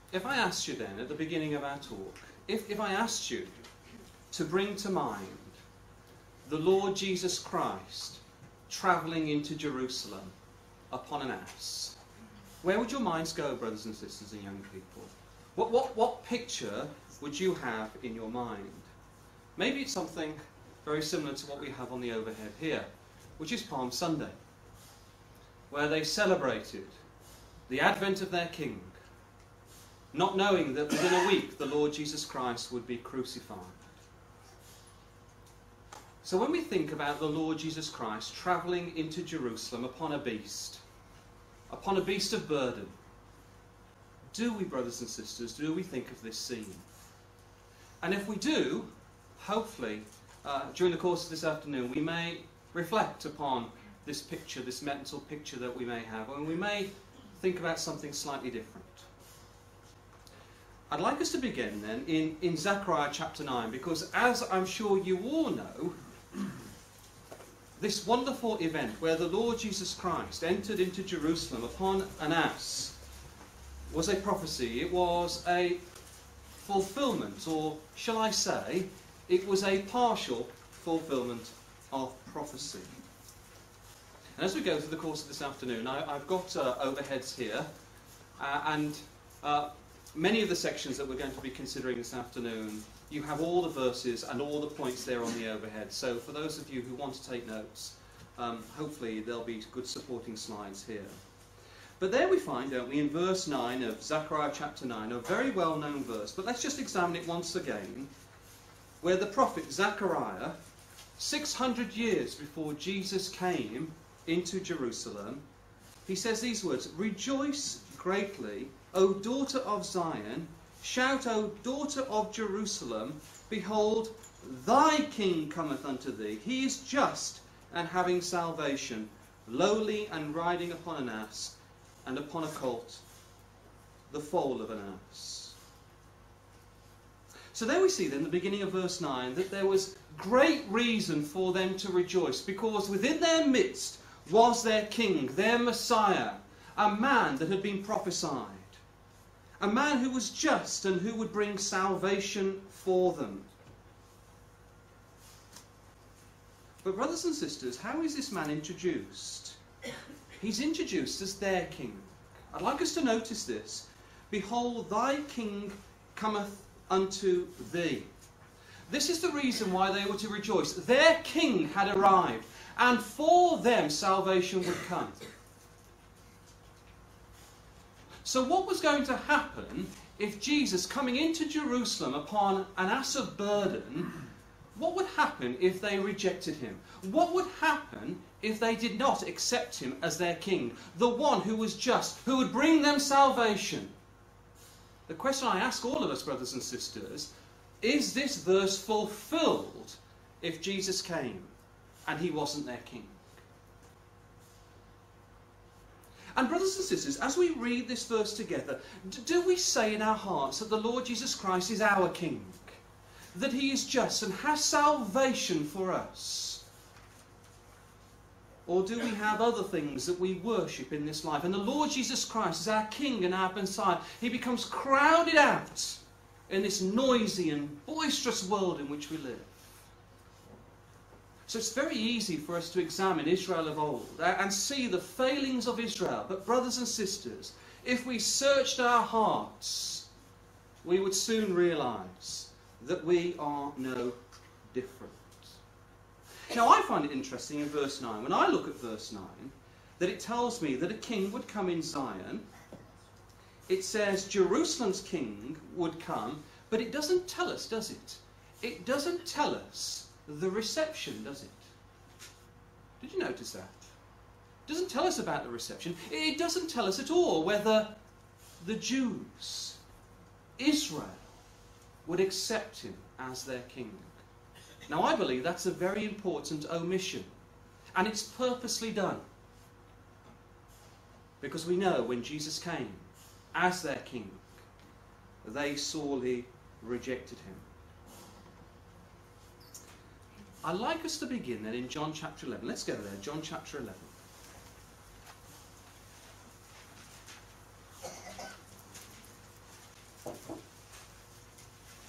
if I asked you then, at the beginning of our talk, if I asked you to bring to mind the Lord Jesus Christ travelling into Jerusalem upon an ass, where would your minds go, brothers and sisters and young people? What picture would you have in your mind? Maybe it's something very similar to what we have on the overhead here, which is Palm Sunday, where they celebrated the advent of their King, not knowing that within a week the Lord Jesus Christ would be crucified. So when we think about the Lord Jesus Christ travelling into Jerusalem upon a beast of burden, do we, brothers and sisters, do we think of this scene? And if we do, hopefully, during the course of this afternoon, we may reflect upon this picture, this mental picture that we may have, and we may think about something slightly different. I'd like us to begin then in Zechariah chapter 9, because as I'm sure you all know, this wonderful event where the Lord Jesus Christ entered into Jerusalem upon an ass was a prophecy. It was a fulfillment, or shall I say, it was a partial fulfillment of prophecy. And as we go through the course of this afternoon, I've got overheads here, and many of the sections that we're going to be considering this afternoon, you have all the verses and all the points there on the overhead. So for those of you who want to take notes, hopefully there'll be good supporting slides here. But there we find, don't we, in verse 9 of Zechariah chapter 9, a very well-known verse, but let's just examine it once again, where the prophet Zechariah, 600 years before Jesus came into Jerusalem, he says these words, "Rejoice greatly, O daughter of Zion, shout, O daughter of Jerusalem, behold, thy king cometh unto thee. He is just and having salvation, lowly and riding upon an ass, and upon a colt, the foal of an ass." So there we see then, the beginning of verse 9, that there was great reason for them to rejoice, because within their midst was their king, their Messiah, a man that had been prophesied, a man who was just and who would bring salvation for them. But brothers and sisters, how is this man introduced? He's introduced as their king. I'd like us to notice this. "Behold, thy king cometh unto thee." This is the reason why they were to rejoice. Their king had arrived, and for them salvation would come. So what was going to happen if Jesus, coming into Jerusalem upon an ass of burden, what would happen if they rejected him? What would happen if they did not accept him as their king, the one who was just, who would bring them salvation? The question I ask all of us, brothers and sisters, is this verse fulfilled if Jesus came and he wasn't their king? And brothers and sisters, as we read this verse together, do we say in our hearts that the Lord Jesus Christ is our king? That he is just and has salvation for us? Or do we have other things that we worship in this life? And the Lord Jesus Christ is our king and our Messiah. He becomes crowded out in this noisy and boisterous world in which we live. So it's very easy for us to examine Israel of old and see the failings of Israel. But brothers and sisters, if we searched our hearts, we would soon realise that we are no different. Now I find it interesting in verse 9, when I look at verse 9, that it tells me that a king would come in Zion. It says Jerusalem's king would come, but it doesn't tell us, does it? It doesn't tell us the reception, does it? Did you notice that? It doesn't tell us about the reception. It doesn't tell us at all whether the Jews, Israel, would accept him as their king. Now I believe that's a very important omission, and it's purposely done, because we know when Jesus came as their king, they sorely rejected him. I'd like us to begin then in John chapter 11. Let's go there, John chapter 11.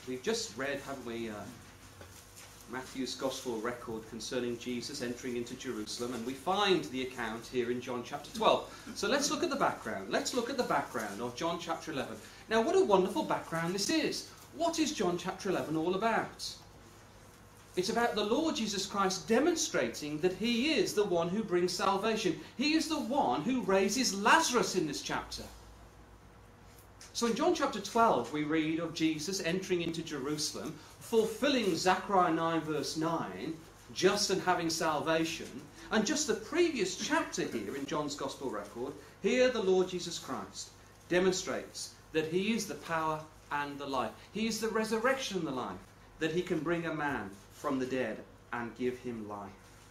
We've just read, haven't we, Matthew's Gospel record concerning Jesus entering into Jerusalem, and we find the account here in John chapter 12. So let's look at the background. Let's look at the background of John chapter 11. Now, what a wonderful background this is. What is John chapter 11 all about? It's about the Lord Jesus Christ demonstrating that he is the one who brings salvation. He is the one who raises Lazarus in this chapter. So in John chapter 12 we read of Jesus entering into Jerusalem, fulfilling Zechariah 9 verse 9, just and having salvation. And just the previous chapter here in John's Gospel record, here the Lord Jesus Christ demonstrates that he is the power and the life. He is the resurrection and the life, that he can bring a man from the dead and give him life.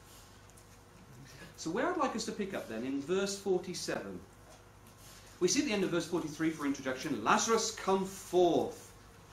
So where I'd like us to pick up then, in verse 47. We see at the end of verse 43 for introduction, Lazarus come forth.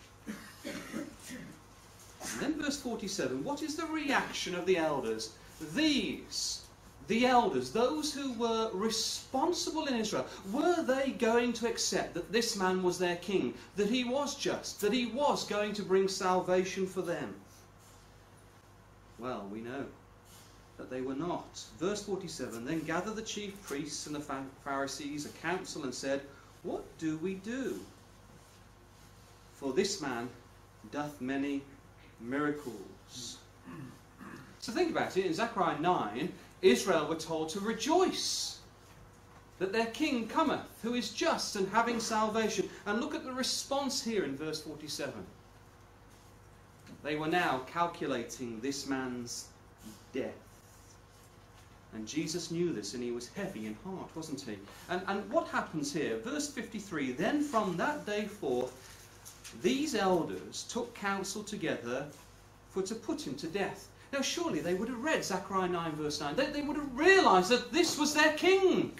And then verse 47, what is the reaction of the elders? These, the elders, those who were responsible in Israel, were they going to accept that this man was their king, that he was just, that he was going to bring salvation for them? Well, we know that they were not. Verse 47, then gathered the chief priests and the Pharisees a council and said, what do we do? For this man doth many miracles. So think about it. In Zechariah 9, Israel were told to rejoice that their king cometh, who is just and having salvation. And look at the response here in verse 47. They were now calculating this man's death. And Jesus knew this, and he was heavy in heart, wasn't he? And what happens here? Verse 53, then from that day forth, these elders took counsel together to put him to death. Now surely they would have read Zechariah 9 verse 9. They would have realised that this was their king.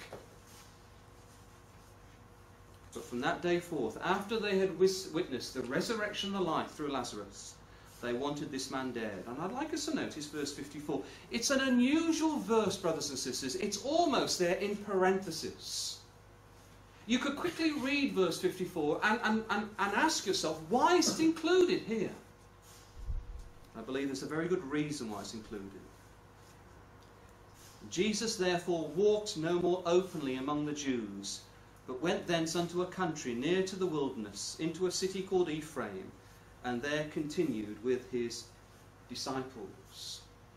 But from that day forth, after they had witnessed the resurrection and the life through Lazarus, they wanted this man dead. And I'd like us to notice verse 54. It's an unusual verse, brothers and sisters. It's almost there in parentheses. You could quickly read verse 54 and ask yourself, why is it included here? I believe there's a very good reason why it's included. Jesus therefore walked no more openly among the Jews, but went thence unto a country near to the wilderness, into a city called Ephraim, and there continued with his disciples.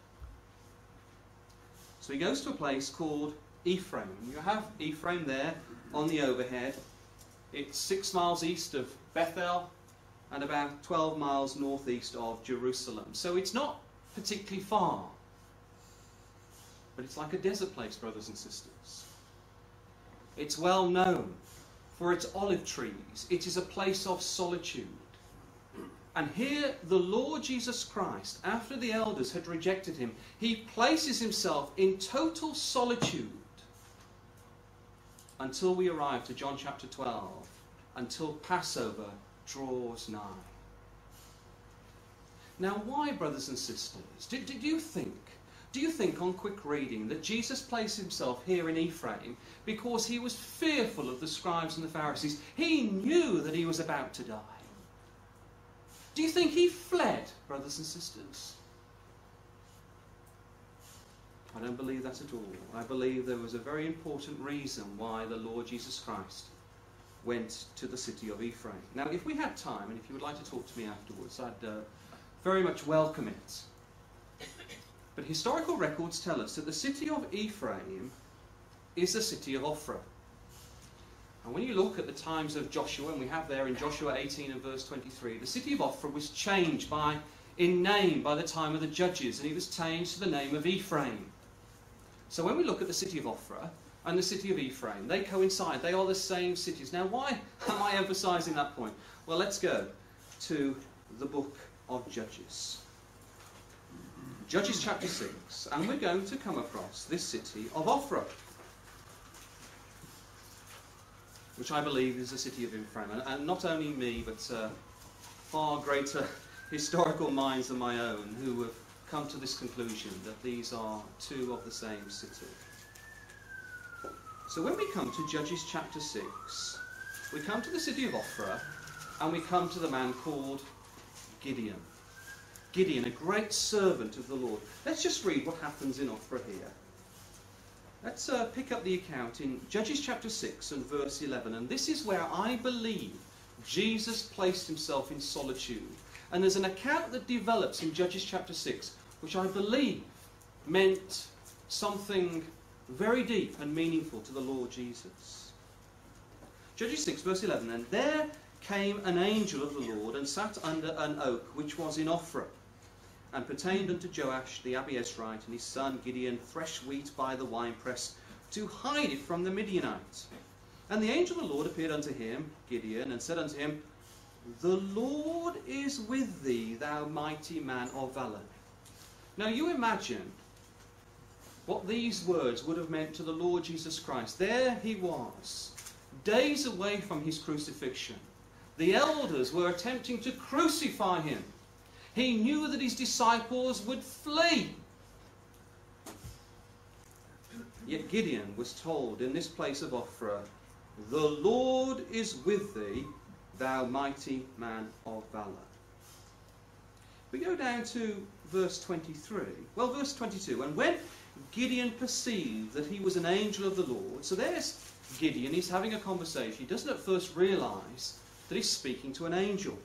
So he goes to a place called Ephraim. You have Ephraim there on the overhead. It's 6 miles east of Bethel and about 12 miles northeast of Jerusalem. So it's not particularly far. But it's like a desert place, brothers and sisters. It's well known for its olive trees. It is a place of solitude. And here the Lord Jesus Christ, after the elders had rejected him, he places himself in total solitude until we arrive to John chapter 12, until Passover draws nigh. Now why, brothers and sisters, do you think on quick reading that Jesus placed himself here in Ephraim because he was fearful of the scribes and the Pharisees? He knew that he was about to die. Do you think he fled, brothers and sisters? I don't believe that at all. I believe there was a very important reason why the Lord Jesus Christ went to the city of Ephraim. Now, if we had time, and if you would like to talk to me afterwards, I'd very much welcome it. But historical records tell us that the city of Ephraim is the city of Ophrah. And when you look at the times of Joshua, and we have there in Joshua 18 and verse 23, the city of Ophrah was changed in name by the time of the judges, and it was changed to the name of Ephraim. So when we look at the city of Ophrah and the city of Ephraim, they coincide. They are the same cities. Now why am I emphasising that point? Well, let's go to the book of Judges. Judges chapter 6, and we're going to come across this city of Ophrah, which I believe is the city of Ephraim. And not only me, but far greater historical minds than my own who have come to this conclusion that these are two of the same city. So when we come to Judges chapter 6, we come to the city of Ophrah, and we come to the man called Gideon. Gideon, a great servant of the Lord. Let's just read what happens in Ophrah here. Let's pick up the account in Judges chapter 6 and verse 11. And this is where I believe Jesus placed himself in solitude. And there's an account that develops in Judges chapter 6, which I believe meant something very deep and meaningful to the Lord Jesus. Judges 6 verse 11. And there came an angel of the Lord and sat under an oak which was in Ophrah, and pertained unto Joash the Abiezrite, and his son Gideon threshed wheat by the winepress to hide it from the Midianites. And the angel of the Lord appeared unto him, Gideon, and said unto him, The Lord is with thee, thou mighty man of valour. Now you imagine what these words would have meant to the Lord Jesus Christ. There he was, days away from his crucifixion. The elders were attempting to crucify him. He knew that his disciples would flee. Yet Gideon was told in this place of Ophrah, The Lord is with thee, thou mighty man of valour. We go down to verse 23. Well, verse 22. And when Gideon perceived that he was an angel of the Lord, so there's Gideon, he's having a conversation. He doesn't at first realise that he's speaking to an angel.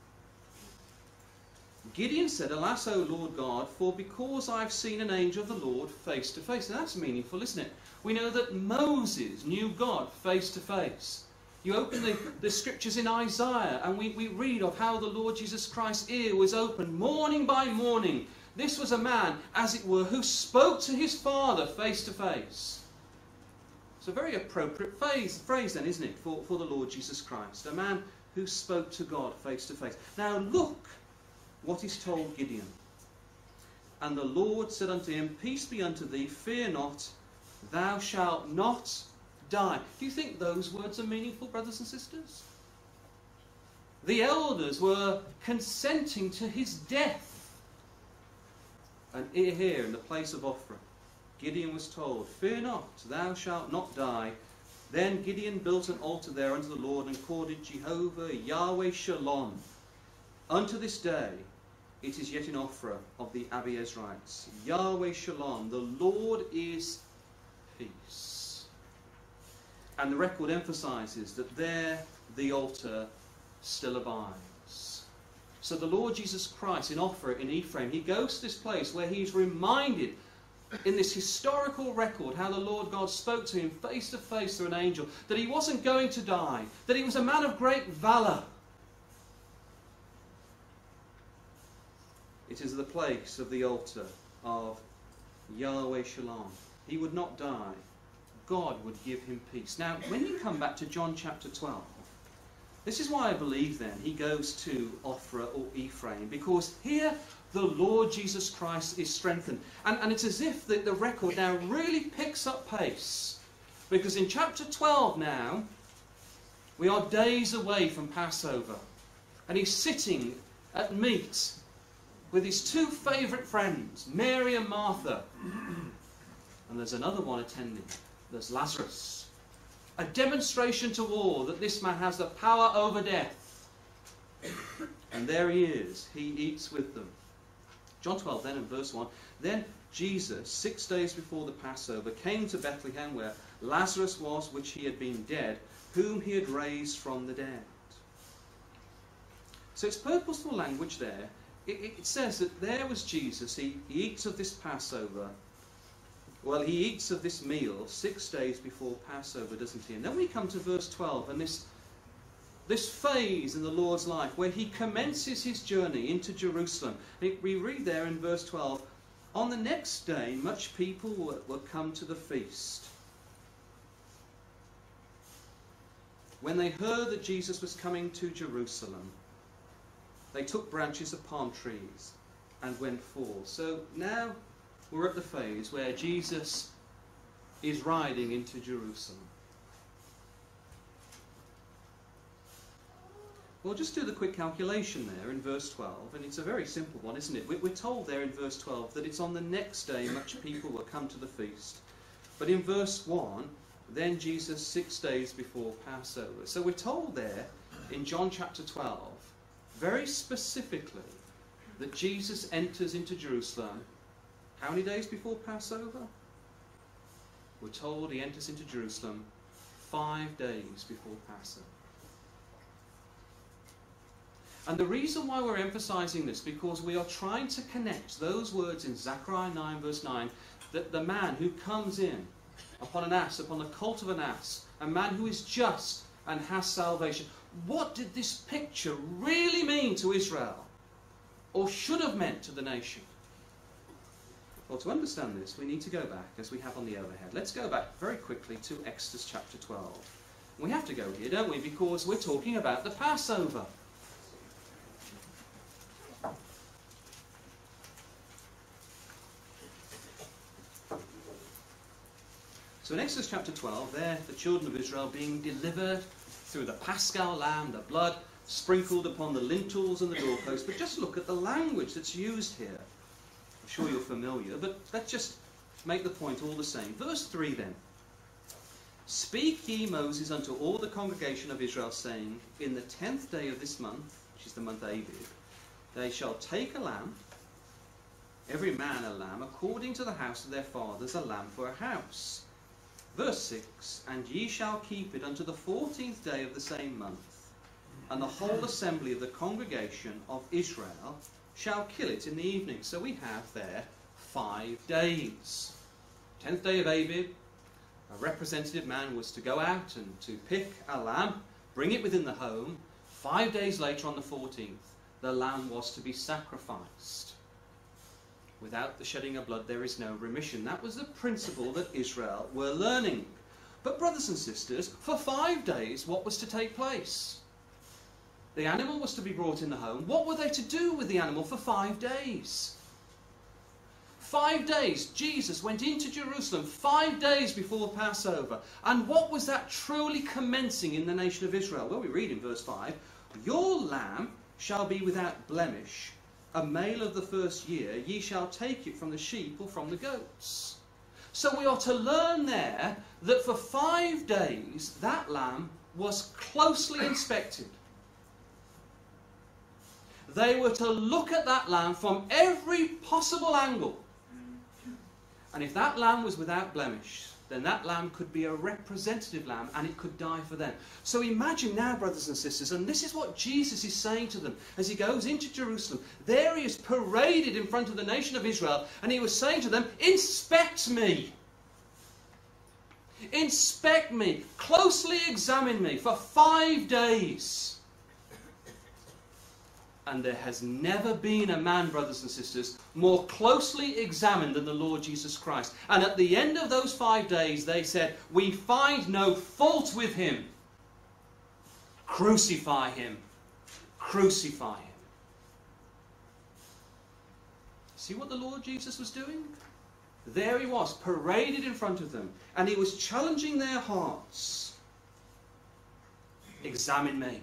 Gideon said, Alas, O Lord God, for because I've seen an angel of the Lord face to face. Now that's meaningful, isn't it? We know that Moses knew God face to face. You open the scriptures in Isaiah and we read of how the Lord Jesus Christ's ear was opened morning by morning. This was a man, as it were, who spoke to his Father face to face. It's a very appropriate phrase then, isn't it, for the Lord Jesus Christ. A man who spoke to God face to face. Now look what is told Gideon. And the Lord said unto him, Peace be unto thee, fear not, thou shalt not die. Do you think those words are meaningful, brothers and sisters? The elders were consenting to his death. And here in the place of Ophrah, Gideon was told, Fear not, thou shalt not die. Then Gideon built an altar there unto the Lord, and called it Jehovah Yahweh Shalom. Unto this day it is yet in Ophrah of the Abiezrites. Yahweh Shalom, the Lord is peace. And the record emphasizes that there the altar still abides. So the Lord Jesus Christ in Ophrah in Ephraim, he goes to this place where he's reminded in this historical record how the Lord God spoke to him face to face through an angel, that he wasn't going to die, that he was a man of great valour. It is the place of the altar of Yahweh Shalom. He would not die. God would give him peace. Now, when you come back to John chapter 12, this is why I believe then he goes to Ophrah or Ephraim, because here the Lord Jesus Christ is strengthened. And it's as if the record now really picks up pace. Because in chapter 12 now, we are days away from Passover. And he's sitting at meat with his two favourite friends, Mary and Martha. And there's another one attending. There's Lazarus. A demonstration to all that this man has the power over death. And there he is. He eats with them. John 12 then in verse 1. Then Jesus, 6 days before the Passover, came to Bethlehem where Lazarus was, which he had been dead, whom he had raised from the dead. So it's purposeful language there. It says that there was Jesus. He eats of this Passover. Well, he eats of this meal 6 days before Passover, doesn't he? And then we come to verse 12, and this phase in the Lord's life where he commences his journey into Jerusalem. We read there in verse 12, On the next day much people were come to the feast. When they heard that Jesus was coming to Jerusalem, they took branches of palm trees and went forth. So now we're at the phase where Jesus is riding into Jerusalem. We'll just do the quick calculation there in verse 12, and it's a very simple one, isn't it? We're told there in verse 12 that it's on the next day much people will come to the feast. But in verse 1, then Jesus 6 days before Passover. So we're told there in John chapter 12 very specifically that Jesus enters into Jerusalem how many days before Passover? We're told he enters into Jerusalem 5 days before Passover. And the reason why we're emphasizing this, because we are trying to connect those words in Zechariah 9 verse 9, that the man who comes in upon an ass, upon the colt of an ass, a man who is just and has salvation. What did this picture really mean to Israel? Or should have meant to the nation? Well, to understand this, we need to go back, as we have on the overhead. Let's go back very quickly to Exodus chapter 12. We have to go here, don't we? Because we're talking about the Passover. So in Exodus chapter 12, there the children of Israel being delivered through the Paschal lamb, the blood sprinkled upon the lintels and the doorposts. But just look at the language that's used here. I'm sure you're familiar, but let's just make the point all the same. Verse 3 then. Speak ye, Moses, unto all the congregation of Israel, saying, in the 10th day of this month, which is the month Abib, they shall take a lamb, every man a lamb, according to the house of their fathers, a lamb for a house. Verse 6, and ye shall keep it unto the 14th day of the same month, and the whole assembly of the congregation of Israel shall kill it in the evening. So we have there 5 days. 10th day of Abib, a representative man was to go out and to pick a lamb, bring it within the home. 5 days later, on the 14th, the lamb was to be sacrificed. Without the shedding of blood, there is no remission. That was the principle that Israel were learning. But brothers and sisters, for 5 days, what was to take place? The animal was to be brought in the home. What were they to do with the animal for 5 days? 5 days. Jesus went into Jerusalem 5 days before Passover. And what was that truly commencing in the nation of Israel? Well, we read in verse 5, your lamb shall be without blemish, a male of the first year, ye shall take it from the sheep or from the goats. So we are to learn there that for 5 days that lamb was closely inspected. They were to look at that lamb from every possible angle. And if that lamb was without blemish, then that lamb could be a representative lamb and it could die for them. So imagine now, brothers and sisters, and this is what Jesus is saying to them as he goes into Jerusalem. There he is paraded in front of the nation of Israel, and he was saying to them, inspect me. Inspect me. Closely examine me for 5 days. And there has never been a man, brothers and sisters, more closely examined than the Lord Jesus Christ. And at the end of those 5 days, they said, we find no fault with him. Crucify him. Crucify him. See what the Lord Jesus was doing? There he was, paraded in front of them. And he was challenging their hearts. Examine me.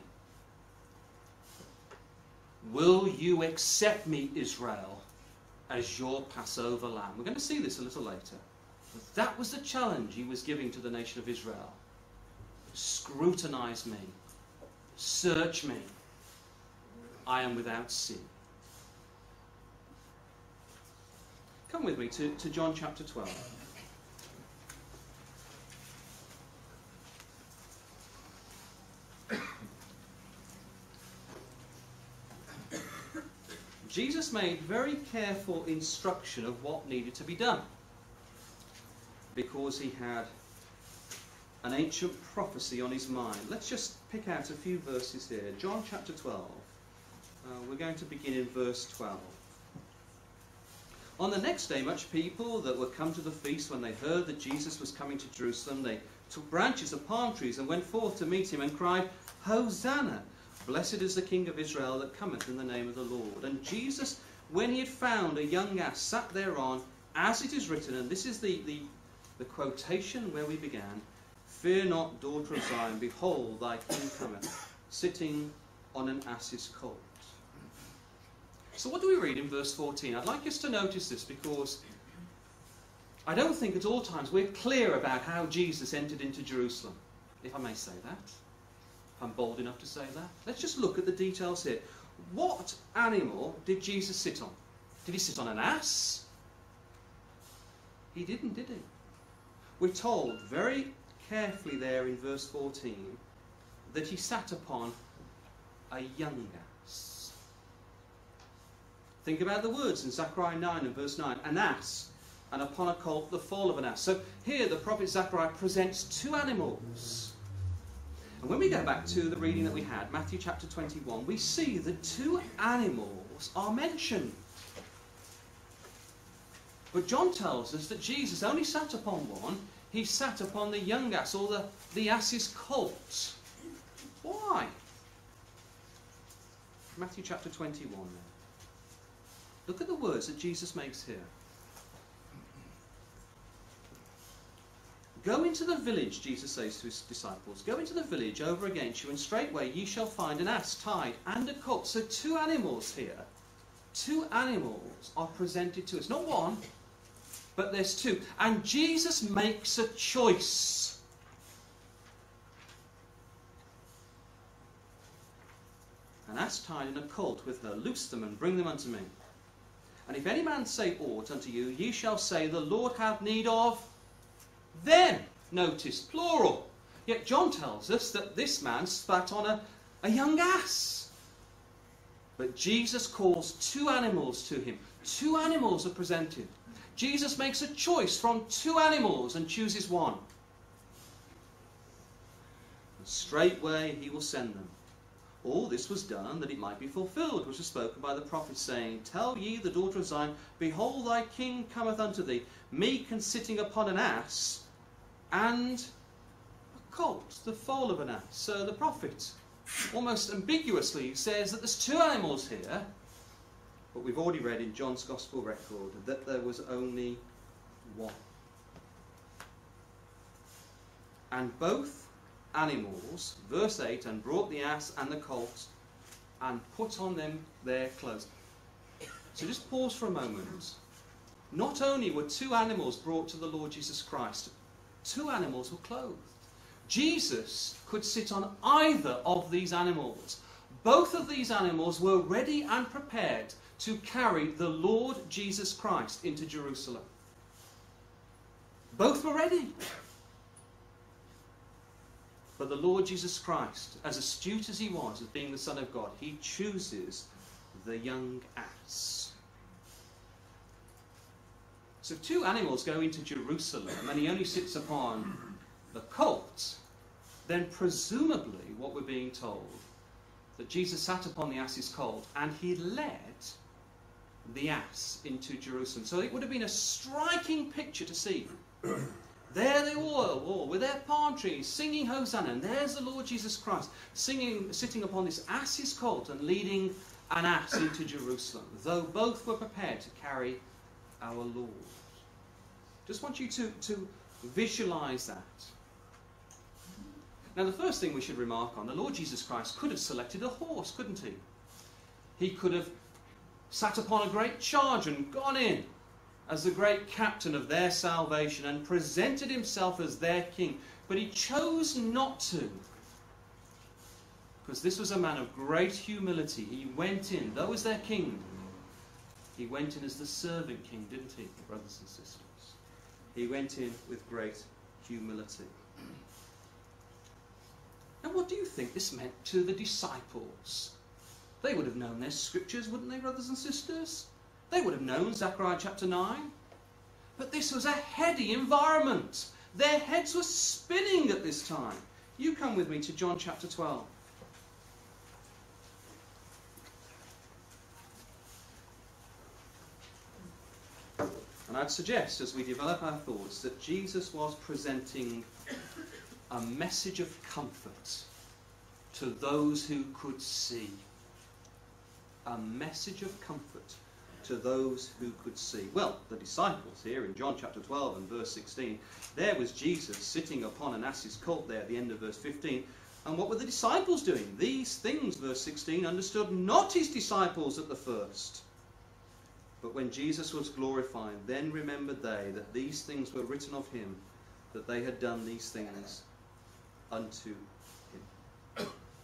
Will you accept me, Israel, as your Passover lamb? We're going to see this a little later. But that was the challenge he was giving to the nation of Israel. Scrutinize me. Search me. I am without sin. Come with me to John chapter 12. Jesus made very careful instruction of what needed to be done, because he had an ancient prophecy on his mind. Let's just pick out a few verses here. John chapter 12. We're going to begin in verse 12. On the next day, much people that were come to the feast, when they heard that Jesus was coming to Jerusalem, they took branches of palm trees and went forth to meet him and cried, Hosanna! Blessed is the King of Israel that cometh in the name of the Lord. And Jesus, when he had found a young ass, sat thereon, as it is written, and this is the quotation where we began, Fear not, daughter of Zion, behold, thy king cometh, sitting on an ass's colt. So what do we read in verse 14? I'd like us to notice this, because I don't think at all times we're clear about how Jesus entered into Jerusalem, if I may say that. I'm bold enough to say that. Let's just look at the details here. What animal did Jesus sit on? Did he sit on an ass? He didn't, did he? We're told very carefully there in verse 14 that he sat upon a young ass. Think about the words in Zechariah 9 and verse 9. An ass, and upon a colt the fall of an ass. So here the prophet Zechariah presents two animals. And when we go back to the reading that we had, Matthew chapter 21, we see the two animals are mentioned. But John tells us that Jesus only sat upon one. He sat upon the young ass, or the ass's colt. Why? Matthew chapter 21 then. Look at the words that Jesus makes here. Go into the village, Jesus says to his disciples, go into the village over against you, and straightway ye shall find an ass tied and a colt. So two animals here. Two animals are presented to us. Not one, but there's two. And Jesus makes a choice. An ass tied and a colt with her, loose them and bring them unto me. And if any man say aught unto you, ye shall say, the Lord hath need of them. Notice, plural. Yet John tells us that this man sat on a young ass. But Jesus calls two animals to him. Two animals are presented. Jesus makes a choice from two animals and chooses one. And straightway he will send them. All this was done that it might be fulfilled, which was spoken by the prophet, saying, tell ye the daughter of Zion, behold thy king cometh unto thee, meek and sitting upon an ass, and a colt, the foal of an ass. So the prophet almost ambiguously says that there's two animals here, but we've already read in John's Gospel record that there was only one. And both animals, verse 8, and brought the ass and the colt, and put on them their clothes. So just pause for a moment. Not only were two animals brought to the Lord Jesus Christ, two animals were clothed. Jesus could sit on either of these animals. Both of these animals were ready and prepared to carry the Lord Jesus Christ into Jerusalem. Both were ready. But the Lord Jesus Christ, as astute as he was, as being the Son of God, he chooses the young ass. So if two animals go into Jerusalem and he only sits upon the colt, then presumably what we're being told, that Jesus sat upon the ass's colt and he led the ass into Jerusalem. So it would have been a striking picture to see. There they all with their palm trees, singing Hosanna, and there's the Lord Jesus Christ sitting upon this ass's colt and leading an ass into Jerusalem, though both were prepared to carry our Lord. Just want you to visualize that. Now the first thing we should remark on, the Lord Jesus Christ could have selected a horse, couldn't he? He could have sat upon a great charger and gone in as the great captain of their salvation and presented himself as their king. But he chose not to, because this was a man of great humility. He went in, though as their king, he went in as the servant king, didn't he, brothers and sisters? He went in with great humility. Now what do you think this meant to the disciples? They would have known their scriptures, wouldn't they, brothers and sisters? They would have known Zechariah chapter 9. But this was a heady environment. Their heads were spinning at this time. You come with me to John chapter 12. And I'd suggest, as we develop our thoughts, that Jesus was presenting a message of comfort to those who could see. A message of comfort to those who could see. Well, the disciples here in John chapter 12 and verse 16, there was Jesus sitting upon an ass's colt there at the end of verse 15. And what were the disciples doing? These things, verse 16, understood not his disciples at the first. But when Jesus was glorified, then remembered they that these things were written of him, that they had done these things unto him.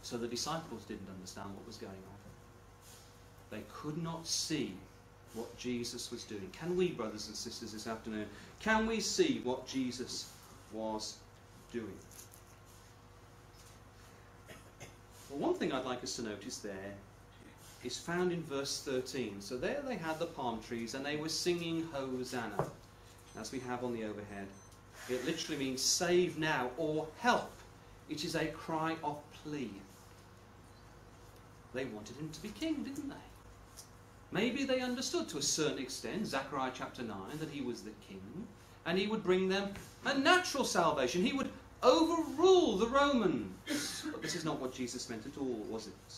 So the disciples didn't understand what was going on. They could not see what Jesus was doing. Can we, brothers and sisters, this afternoon, can we see what Jesus was doing? Well, one thing I'd like us to notice there is found in verse 13. So there they had the palm trees and they were singing Hosanna, as we have on the overhead. It literally means save now or help. It is a cry of plea. They wanted him to be king, didn't they? Maybe they understood to a certain extent, Zechariah chapter 9, that he was the king, and he would bring them a natural salvation. He would overrule the Romans. But this is not what Jesus meant at all, was it?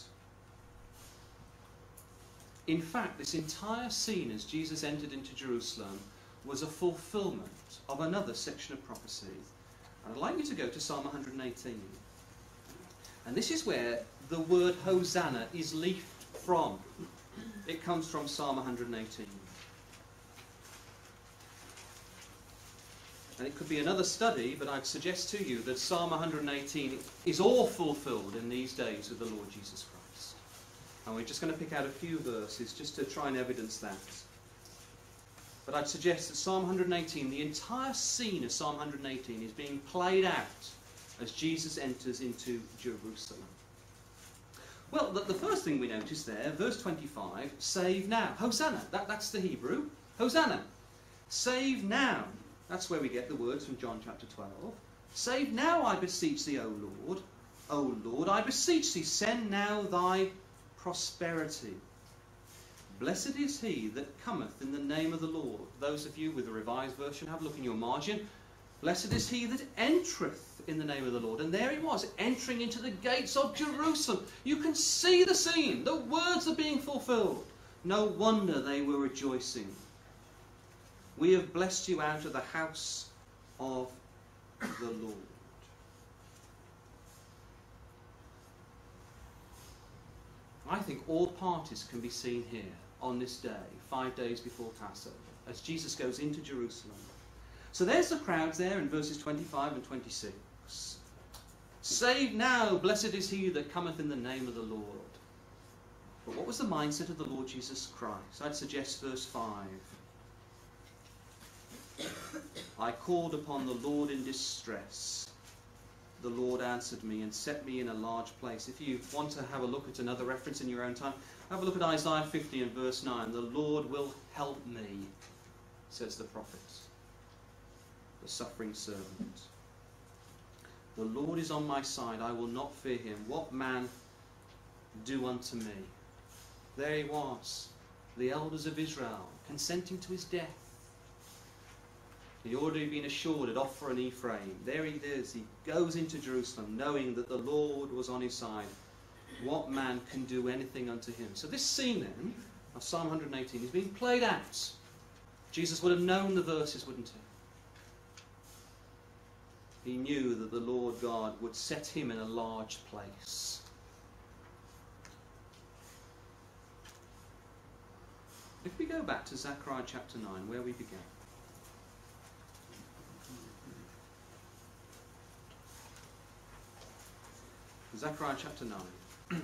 In fact, this entire scene as Jesus entered into Jerusalem was a fulfillment of another section of prophecy. And I'd like you to go to Psalm 118. And this is where the word Hosanna is leafed from. It comes from Psalm 118. And it could be another study, but I'd suggest to you that Psalm 118 is all fulfilled in these days of the Lord Jesus Christ. And we're just going to pick out a few verses just to try and evidence that. But I'd suggest that Psalm 118, the entire scene of Psalm 118 is being played out as Jesus enters into Jerusalem. Well, the first thing we notice there, verse 25, save now. Hosanna, that's the Hebrew. Hosanna. Save now. That's where we get the words from John chapter 12. Save now, I beseech thee, O Lord. O Lord, I beseech thee, send now thy prosperity. Blessed is he that cometh in the name of the Lord. Those of you with the Revised Version, have a look in your margin. Blessed is he that entereth in the name of the Lord. And there he was, entering into the gates of Jerusalem. You can see the scene. The words are being fulfilled. No wonder they were rejoicing. We have blessed you out of the house of the Lord. I think all parties can be seen here on this day, 5 days before Passover, as Jesus goes into Jerusalem. So there's the crowds there in verses 25 and 26. Save now, blessed is he that cometh in the name of the Lord. But what was the mindset of the Lord Jesus Christ? I'd suggest verse 5. I called upon the Lord in distress. The Lord answered me and set me in a large place. If you want to have a look at another reference in your own time, have a look at Isaiah 50 and verse 9. The Lord will help me, says the prophet, the suffering servant. The Lord is on my side, I will not fear him. What man do unto me? There he was, the elders of Israel, consenting to his death. He'd already been assured at Ophrah and Ephraim. There he is. He goes into Jerusalem knowing that the Lord was on his side. What man can do anything unto him? So this scene then of Psalm 118 is being played out. Jesus would have known the verses, wouldn't he? He knew that the Lord God would set him in a large place. If we go back to Zechariah chapter 9, where we began. Zechariah chapter 9.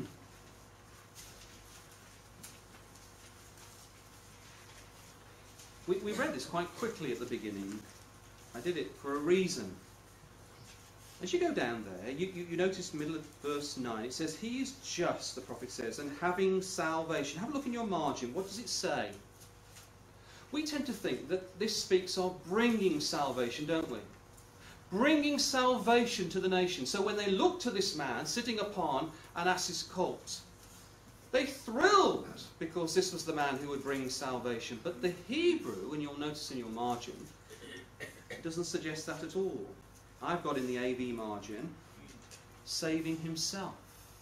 We read this quite quickly at the beginning. I did it for a reason. As you go down there, you notice the middle of verse 9, it says, he is just, the prophet says, and having salvation. Have a look in your margin. What does it say? We tend to think that this speaks of bringing salvation, don't we? Bringing salvation to the nation. So when they looked to this man sitting upon an ass's colt, they thrilled because this was the man who would bring salvation. But the Hebrew, and you'll notice in your margin, doesn't suggest that at all. I've got in the AV margin, saving himself.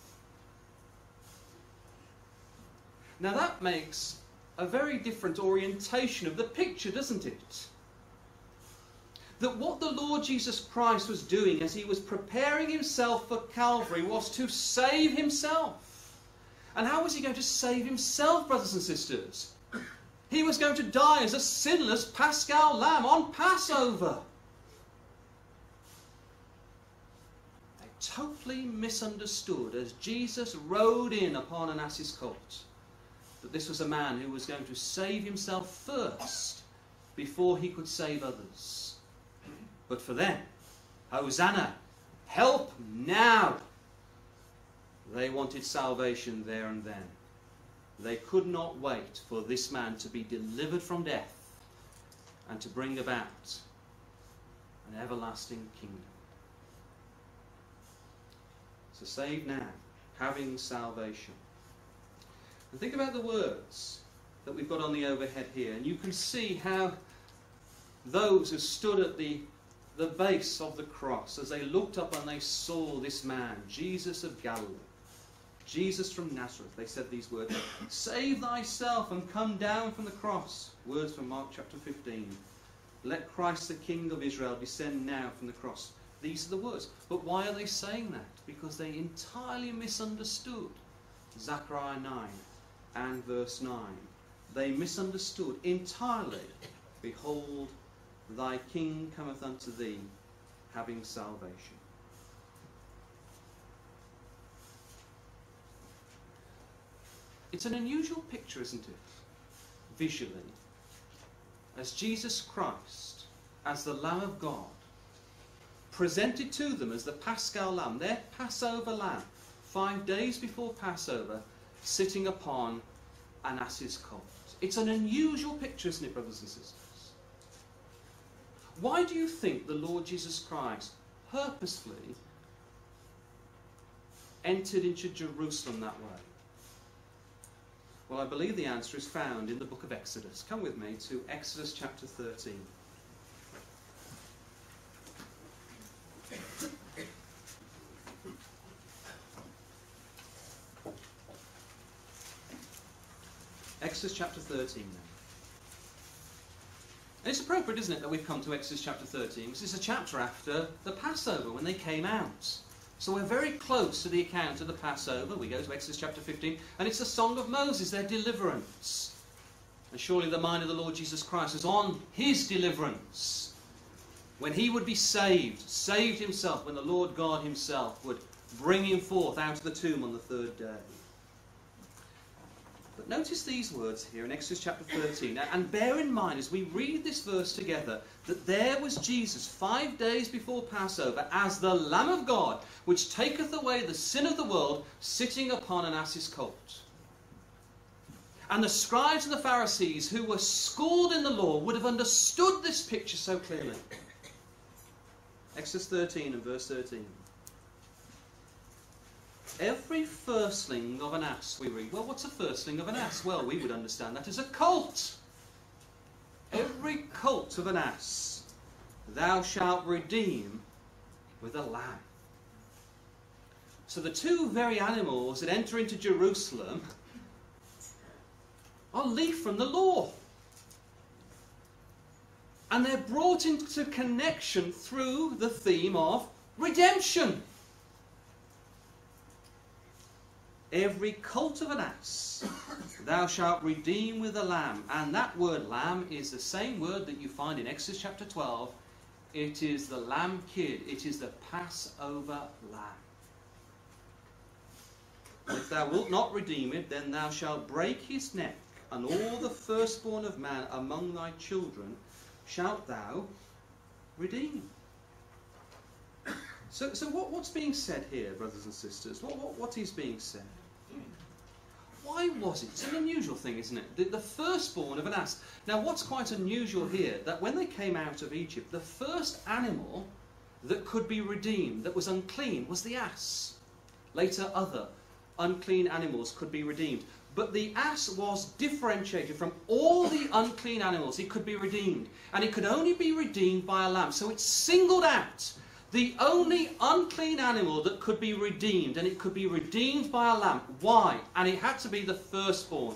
Now that makes a very different orientation of the picture, doesn't it? That what the Lord Jesus Christ was doing as he was preparing himself for Calvary was to save himself. And how was he going to save himself, brothers and sisters? He was going to die as a sinless Paschal lamb on Passover. They totally misunderstood as Jesus rode in upon an ass's colt that this was a man who was going to save himself first before he could save others. But for them, Hosanna, help now. They wanted salvation there and then. They could not wait for this man to be delivered from death and to bring about an everlasting kingdom. So saved now, having salvation. And think about the words that we've got on the overhead here, and you can see how those who stood at the base of the cross, as they looked up and they saw this man, Jesus of Galilee, Jesus from Nazareth, they said these words, "Save thyself and come down from the cross." Words from Mark chapter 15. "Let Christ the King of Israel descend now from the cross." These are the words. But why are they saying that? Because they entirely misunderstood Zechariah 9 and verse 9. They misunderstood entirely. "Behold, thy King cometh unto thee, having salvation." It's an unusual picture, isn't it? Visually. As Jesus Christ, as the Lamb of God, presented to them as the Paschal Lamb, their Passover lamb, 5 days before Passover, sitting upon an ass's colt. It's an unusual picture, isn't it, brothers and sisters? Why do you think the Lord Jesus Christ purposefully entered into Jerusalem that way? Well, I believe the answer is found in the book of Exodus. Come with me to Exodus chapter 13. Exodus chapter 13 now. And it's appropriate, isn't it, that we've come to Exodus chapter 13, because it's a chapter after the Passover, when they came out. So we're very close to the account of the Passover. We go to Exodus chapter 15, and it's the song of Moses, their deliverance. And surely the mind of the Lord Jesus Christ is on his deliverance. When he would be saved himself, when the Lord God himself would bring him forth out of the tomb on the third day. But notice these words here in Exodus chapter 13. And bear in mind as we read this verse together that there was Jesus 5 days before Passover as the Lamb of God, which taketh away the sin of the world, sitting upon an ass's colt. And the scribes and the Pharisees, who were schooled in the law, would have understood this picture so clearly. Exodus 13 and verse 13. Every firstling of an ass, we read. Well, what's a firstling of an ass? Well, we would understand that as a colt. Every colt of an ass thou shalt redeem with a lamb. So the two very animals that enter into Jerusalem are leaf from the law. And they're brought into connection through the theme of redemption. Every colt of an ass thou shalt redeem with a lamb. And that word lamb is the same word that you find in Exodus chapter 12. It is the lamb kid. It is the Passover lamb. If thou wilt not redeem it, then thou shalt break his neck, and all the firstborn of man among thy children shalt thou redeem. So what's being said here, brothers and sisters? What is being said? Why was it? It's an unusual thing, isn't it? The firstborn of an ass. Now, what's quite unusual here, that when they came out of Egypt, the first animal that could be redeemed, that was unclean, was the ass. Later, other unclean animals could be redeemed. But the ass was differentiated from all the unclean animals. It could be redeemed. And it could only be redeemed by a lamb. So it's singled out the only unclean animal that could be redeemed, and it could be redeemed by a lamb. Why? And it had to be the firstborn.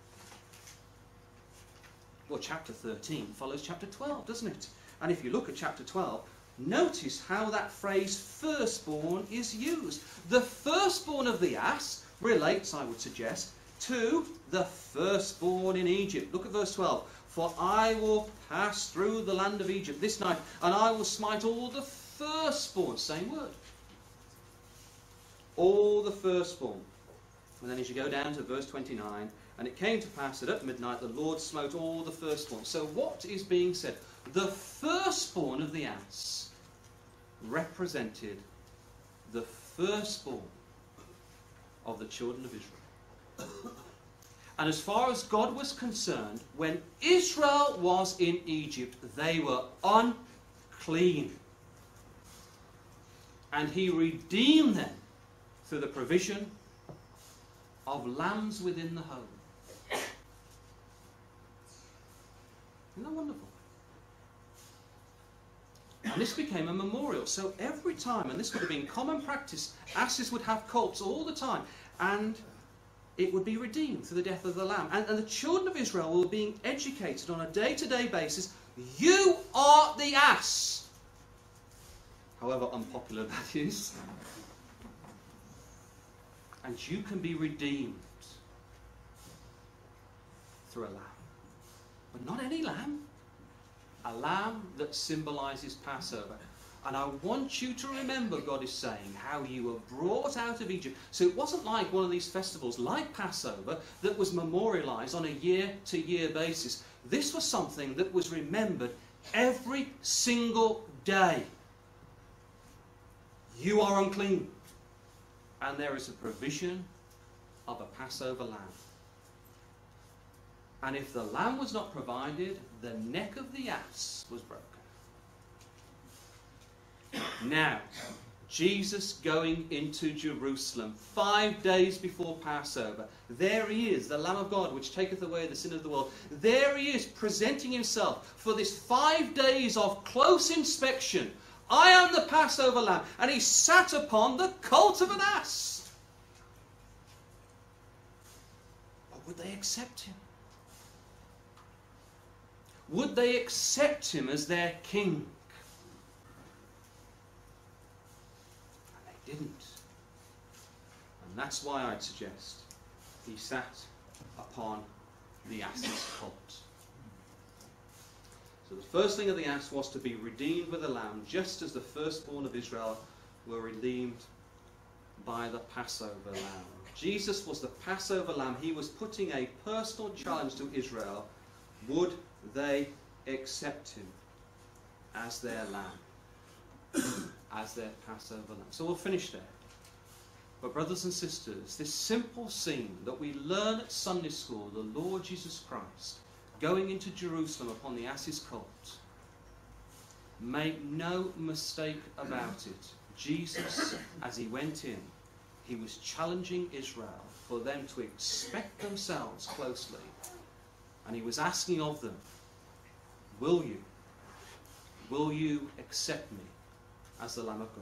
Well, chapter 13 follows chapter 12, doesn't it? And if you look at chapter 12, notice how that phrase firstborn is used. The firstborn of the ass relates, I would suggest, to the firstborn in Egypt. Look at verse 12. For I will pass through the land of Egypt this night, and I will smite all the firstborn, same word, all the firstborn. And then as you go down to verse 29, and it came to pass that at midnight the Lord smote all the firstborn. So what is being said? The firstborn of the ass represented the firstborn of the children of Israel. And as far as God was concerned, when Israel was in Egypt, they were unclean. And he redeemed them through the provision of lambs within the home. Isn't that wonderful? And this became a memorial. So every time, and this would have been common practice, asses would have colts all the time. And it would be redeemed through the death of the lamb. And the children of Israel were being educated on a day-to-day basis. You are the ass. However unpopular that is. And you can be redeemed through a lamb. But not any lamb. A lamb that symbolises Passover. And I want you to remember, God is saying, how you were brought out of Egypt. So it wasn't like one of these festivals like Passover that was memorialised on a year-to-year basis. This was something that was remembered every single day. You are unclean. And there is a provision of a Passover lamb. And if the lamb was not provided, the neck of the ass was broken. Now, Jesus going into Jerusalem 5 days before Passover. There he is, the Lamb of God, which taketh away the sin of the world. There he is, presenting himself for this 5 days of close inspection. I am the Passover lamb. And he sat upon the colt of an ass. But would they accept him? Would they accept him as their king? And they didn't. And that's why I'd suggest he sat upon the ass's colt. So the first thing of the ass was to be redeemed with a lamb, just as the firstborn of Israel were redeemed by the Passover lamb. Jesus was the Passover lamb. He was putting a personal challenge to Israel. Would they accept him as their lamb, as their Passover lamb? So we'll finish there. But brothers and sisters, this simple scene that we learn at Sunday school, the Lord Jesus Christ going into Jerusalem upon the ass's colt, make no mistake about it. Jesus, as he went in, he was challenging Israel for them to inspect themselves closely. And he was asking of them, will you accept me as the Lamb of God?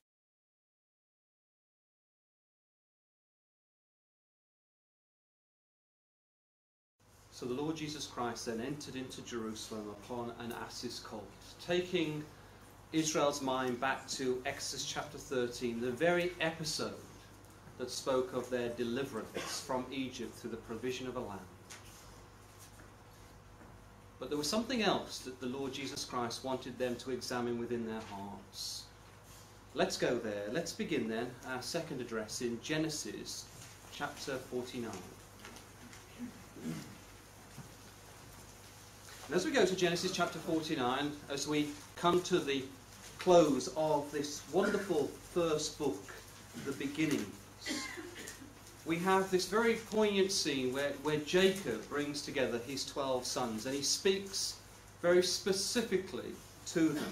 So the Lord Jesus Christ then entered into Jerusalem upon an ass's colt, taking Israel's mind back to Exodus chapter 13, the very episode that spoke of their deliverance from Egypt through the provision of a lamb. But there was something else that the Lord Jesus Christ wanted them to examine within their hearts. Let's go there. Let's begin then our second address in Genesis chapter 49. And as we go to Genesis chapter 49, as we come to the close of this wonderful first book, the beginnings, we have this very poignant scene where Jacob brings together his 12 sons, and he speaks very specifically to them.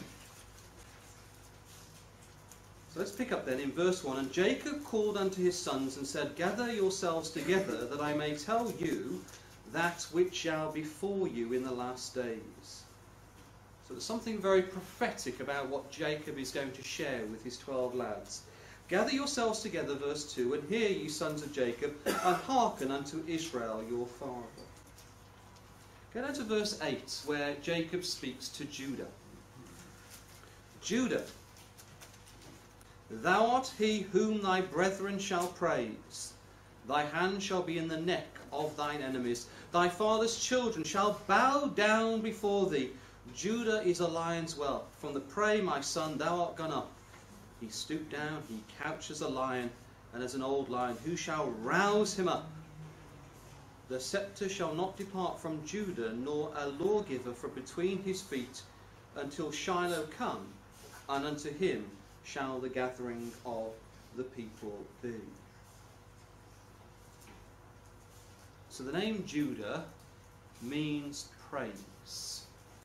So let's pick up then in verse 1. And Jacob called unto his sons and said, Gather yourselves together, that I may tell you that which shall befall you in the last days. So there's something very prophetic about what Jacob is going to share with his 12 lads. Gather yourselves together, verse 2, and hear, ye sons of Jacob, and hearken unto Israel your father. Go down to verse 8, where Jacob speaks to Judah. Judah, thou art he whom thy brethren shall praise. Thy hand shall be in the neck of thine enemies. Thy father's children shall bow down before thee. Judah is a lion's whelp. From the prey, my son, thou art gone up. He stooped down, he couched as a lion, and as an old lion, who shall rouse him up? The sceptre shall not depart from Judah, nor a lawgiver from between his feet, until Shiloh come, and unto him shall the gathering of the people be. So the name Judah means praise.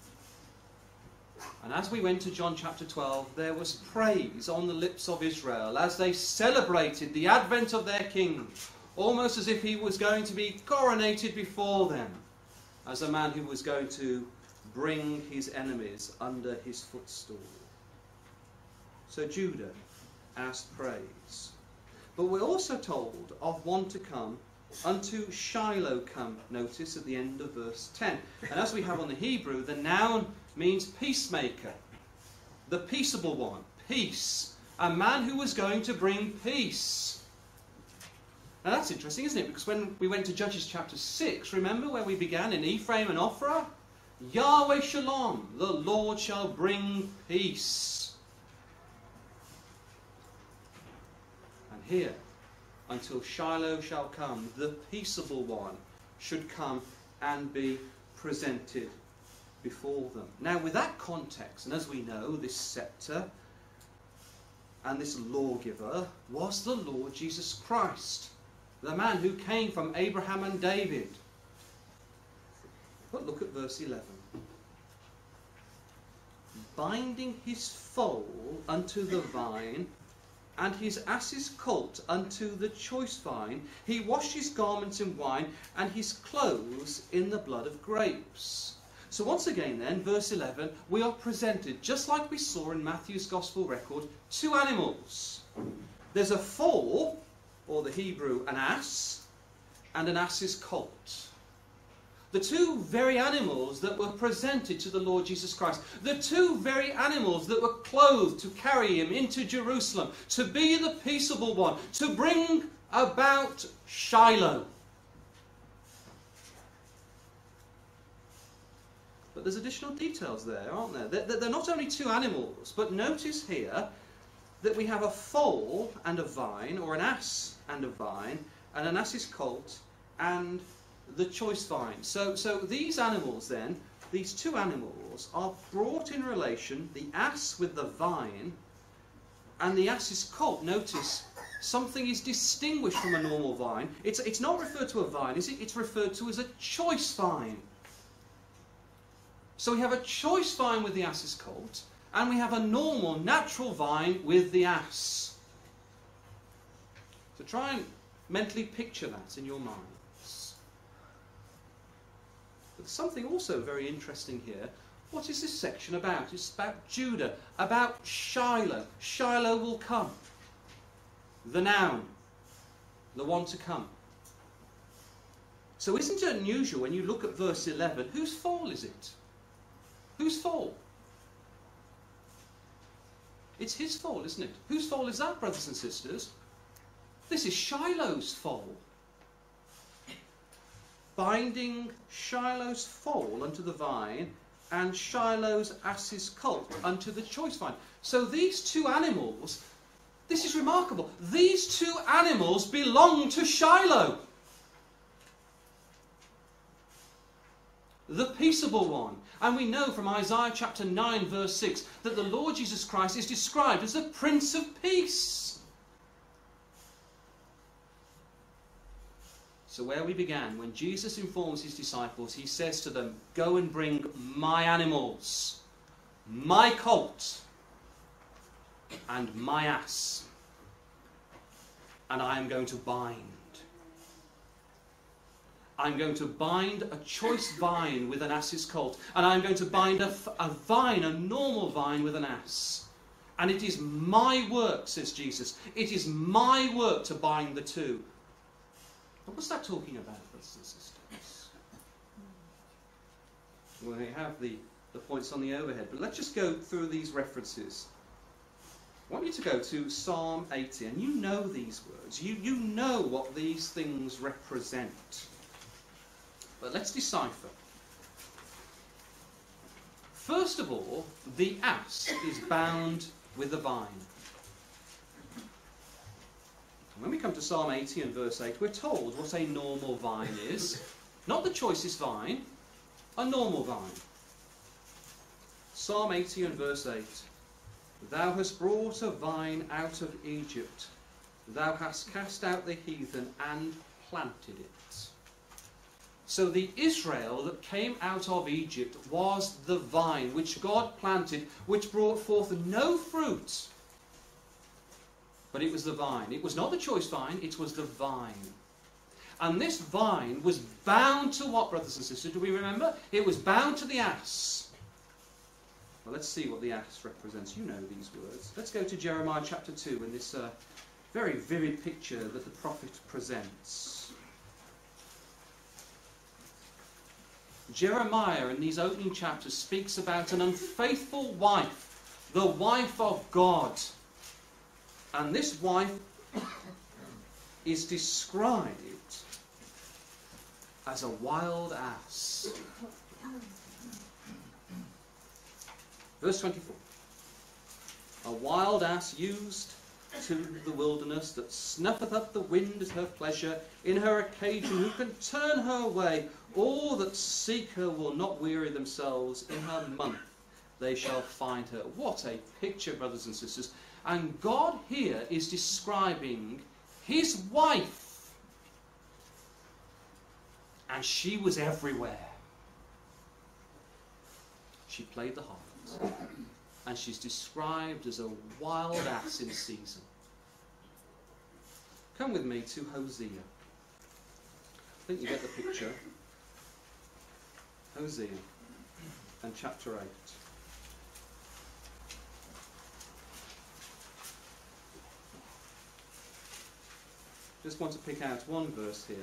And as we went to John chapter 12, there was praise on the lips of Israel as they celebrated the advent of their king, almost as if he was going to be coronated before them as a man who was going to bring his enemies under his footstool. So Judah as praise. But we're also told of one to come, unto Shiloh come, notice at the end of verse 10. And as we have on the Hebrew, the noun means peacemaker, the peaceable one, peace, a man who was going to bring peace. Now that's interesting, isn't it? Because when we went to Judges chapter 6, remember where we began in Ephraim and Ophrah? Yahweh Shalom, the Lord shall bring peace. And here, until Shiloh shall come, the peaceable one should come and be presented before them. Now with that context, and as we know, this sceptre and this lawgiver was the Lord Jesus Christ, the man who came from Abraham and David. But look at verse 11. Binding his foal unto the vine, and his ass's colt unto the choice vine, he washed his garments in wine, and his clothes in the blood of grapes. So once again then, verse 11, we are presented, just like we saw in Matthew's Gospel record, two animals. There's a foal, or the Hebrew, an ass, and an ass's colt. The two very animals that were presented to the Lord Jesus Christ. The two very animals that were clothed to carry him into Jerusalem, to be the peaceable one, to bring about Shiloh. But there's additional details there, aren't there? They're not only two animals, but notice here that we have a foal and a vine, or an ass and a vine, and an ass's colt and the choice vine. So these animals then, these two animals, are brought in relation, the ass with the vine and the ass's colt. Notice, something is distinguished from a normal vine. It's not referred to a vine, is it? It's referred to as a choice vine. So we have a choice vine with the ass's colt, and we have a normal, natural vine with the ass. So try and mentally picture that in your mind. But there's something also very interesting here. What is this section about? It's about Judah, about Shiloh. Shiloh will come. The noun, the one to come. So isn't it unusual when you look at verse 11, whose foal is it? Whose foal? It's his foal, isn't it? Whose foal is that, brothers and sisters? This is Shiloh's foal. Binding Shiloh's foal unto the vine, and Shiloh's ass's colt unto the choice vine. So these two animals, this is remarkable, these two animals belong to Shiloh. The peaceable one. And we know from Isaiah chapter 9 verse 6 that the Lord Jesus Christ is described as the Prince of Peace. So where we began, when Jesus informs his disciples, he says to them, go and bring my animals, my colt, and my ass, and I am going to bind. I'm going to bind a choice vine with an ass's colt, and I'm going to bind a vine, a normal vine, with an ass. And it is my work, says Jesus. It is my work to bind the two. And what's that talking about, brothers and sisters? Well, we have the points on the overhead, but let's just go through these references. I want you to go to Psalm 80, and you know these words. You know what these things represent. But let's decipher. First of all, the ass is bound with the vine. When we come to Psalm 80 and verse 8, we're told what a normal vine is. Not the choicest vine, a normal vine. Psalm 80 and verse 8. Thou hast brought a vine out of Egypt. Thou hast cast out the heathen and planted it. So the Israel that came out of Egypt was the vine which God planted, which brought forth no fruit. But it was the vine. It was not the choice vine, it was the vine. And this vine was bound to what, brothers and sisters? Do we remember? It was bound to the ass. Well, let's see what the ass represents. You know these words. Let's go to Jeremiah chapter 2 in this very vivid picture that the prophet presents. Jeremiah in these opening chapters speaks about an unfaithful wife, the wife of God. And this wife is described as a wild ass. Verse 24. A wild ass used to the wilderness, that snuffeth up the wind at her pleasure, in her occasion who can turn her way. All that seek her will not weary themselves. In her month they shall find her. What a picture, brothers and sisters. And God here is describing his wife. And she was everywhere. She played the harlot. And she's described as a wild ass in season. Come with me to Hosea. I think you get the picture. Hosea and chapter 8. Just want to pick out one verse here.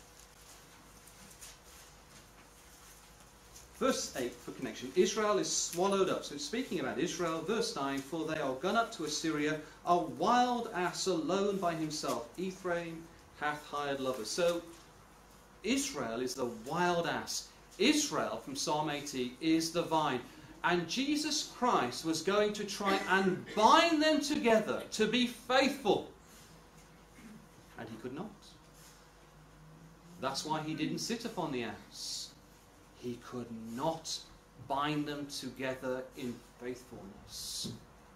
Verse 8 for connection. Israel is swallowed up. So it's speaking about Israel. Verse 9. For they are gone up to Assyria, a wild ass alone by himself. Ephraim hath hired lovers. So Israel is the wild ass. Israel, from Psalm 80, is the vine. And Jesus Christ was going to try and bind them together to be faithful. And he could not. That's why he didn't sit upon the ass. He could not bind them together in faithfulness.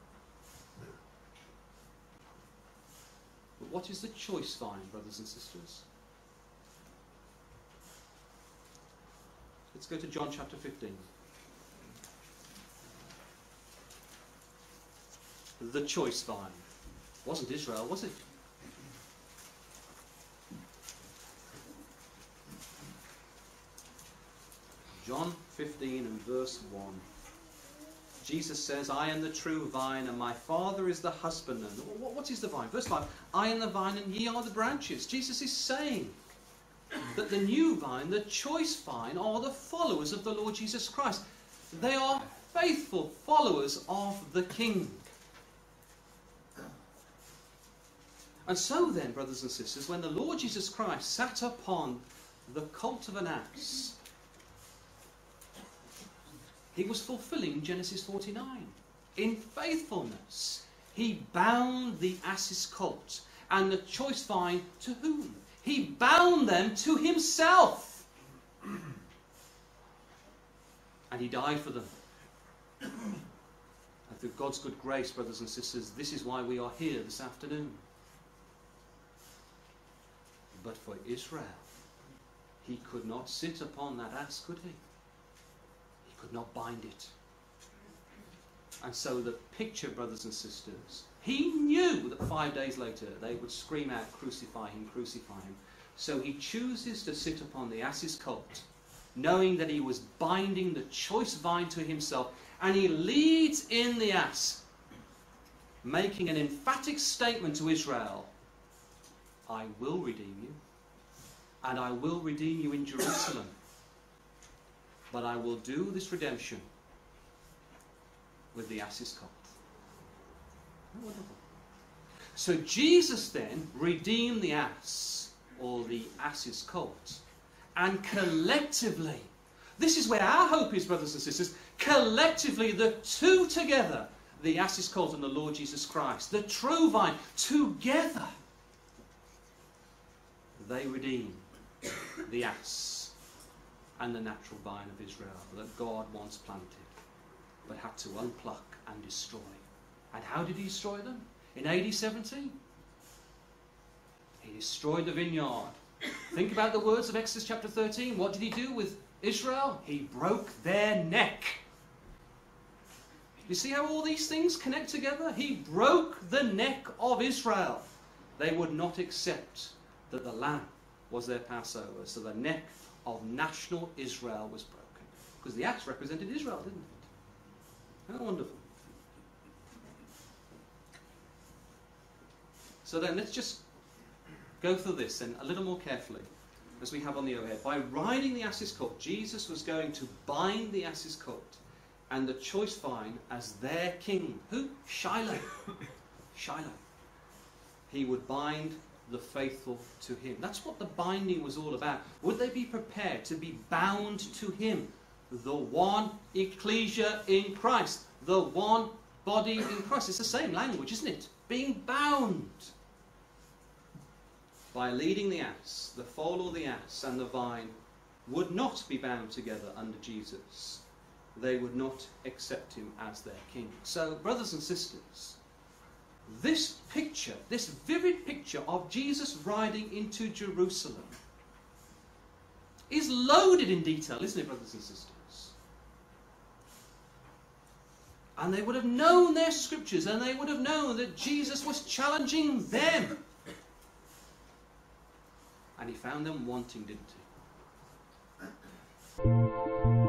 But what is the choice vine, brothers and sisters? Let's go to John chapter 15. The choice vine. Wasn't Israel, was it? John 15 and verse 1. Jesus says, I am the true vine, and my Father is the husbandman. What is the vine? Verse 5. I am the vine, and ye are the branches. Jesus is saying that the new vine, the choice vine, are the followers of the Lord Jesus Christ. They are faithful followers of the King. And so then, brothers and sisters, when the Lord Jesus Christ sat upon the colt of an ass, he was fulfilling Genesis 49. In faithfulness, he bound the ass's colt and the choice vine to whom? He bound them to himself. And he died for them. And through God's good grace, brothers and sisters, this is why we are here this afternoon. But for Israel, he could not sit upon that ass, could he? Could not bind it. And so the picture, brothers and sisters, he knew that 5 days later they would scream out, crucify him, crucify him. So he chooses to sit upon the ass's colt, knowing that he was binding the choice vine to himself, and he leads in the ass, making an emphatic statement to Israel, I will redeem you, and I will redeem you in Jerusalem. But I will do this redemption with the ass's colt. Wonderful. So Jesus then redeemed the ass, or the ass's colt. And collectively, this is where our hope is, brothers and sisters, collectively the two together, the ass's colt and the Lord Jesus Christ, the true vine, together they redeem the ass and the natural vine of Israel that God once planted, but had to unpluck and destroy. And how did he destroy them? In AD 70? He destroyed the vineyard. Think about the words of Exodus chapter 13. What did he do with Israel? He broke their neck. You see how all these things connect together? He broke the neck of Israel. They would not accept that the lamb was their Passover. So the neck of national Israel was broken. Because the axe represented Israel, didn't it? How wonderful. So then let's just go through this then a little more carefully, as we have on the overhead. By riding the ass's colt, Jesus was going to bind the ass's colt and the choice vine as their king. Who? Shiloh. Shiloh. He would bind the faithful to him. That's what the binding was all about. Would they be prepared to be bound to him? The one ecclesia in Christ. The one body in Christ. It's the same language, isn't it? Being bound. By leading the ass, the foal or the ass and the vine would not be bound together under Jesus. They would not accept him as their king. So, brothers and sisters, this picture, this vivid picture of Jesus riding into Jerusalem is loaded in detail, isn't it, brothers and sisters? And they would have known their scriptures, and they would have known that Jesus was challenging them. And he found them wanting, didn't he?